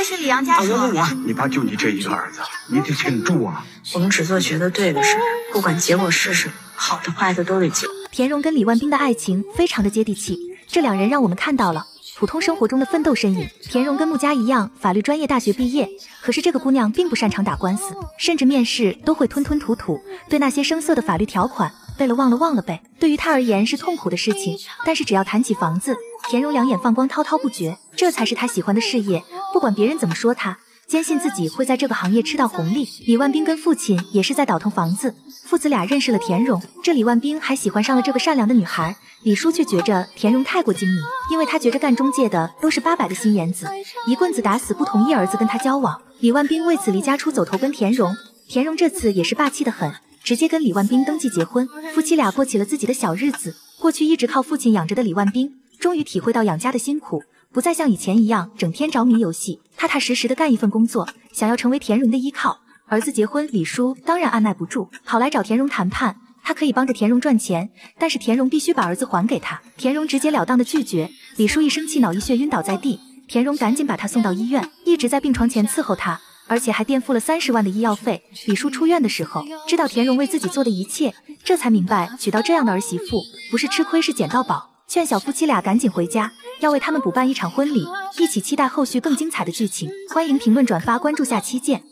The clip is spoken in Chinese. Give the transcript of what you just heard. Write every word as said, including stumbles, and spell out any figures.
会是李阳家属？ 我我我，你爸就你这一个儿子，你得挺住啊！ 我们只做觉得对的事，不管结果是什么，好的坏的都得接。 田荣跟李万斌的爱情非常的接地气，这两人让我们看到了普通生活中的奋斗身影。田荣跟穆佳一样，法律专业大学毕业，可是这个姑娘并不擅长打官司，甚至面试都会吞吞吐吐，对那些生涩的法律条款背了忘了忘了背，对于她而言是痛苦的事情。但是只要谈起房子，田荣两眼放光，滔滔不绝，这才是他喜欢的事业。不管别人怎么说他，坚信自己会在这个行业吃到红利。李万斌跟父亲也是在倒腾房子，父子俩认识了田荣，这李万斌还喜欢上了这个善良的女孩。李叔却觉着田荣太过精明，因为他觉着干中介的都是八百的心眼子，一棍子打死不同意儿子跟他交往。李万斌为此离家出走投奔田荣，田荣这次也是霸气的很，直接跟李万斌登记结婚，夫妻俩过起了自己的小日子。过去一直靠父亲养着的李万斌，终于体会到养家的辛苦，不再像以前一样整天着迷游戏，踏踏实实的干一份工作，想要成为田荣的依靠。儿子结婚，李叔当然按耐不住，跑来找田荣谈判，他可以帮着田荣赚钱，但是田荣必须把儿子还给他。田荣直截了当的拒绝，李叔一生气脑溢血晕倒在地，田荣赶紧把他送到医院，一直在病床前伺候他，而且还垫付了三十万的医药费。李叔出院的时候，知道田荣为自己做的一切，这才明白娶到这样的儿媳妇不是吃亏是捡到宝，劝小夫妻俩赶紧回家，要为他们补办一场婚礼，一起期待后续更精彩的剧情。欢迎评论转发关注，下期见。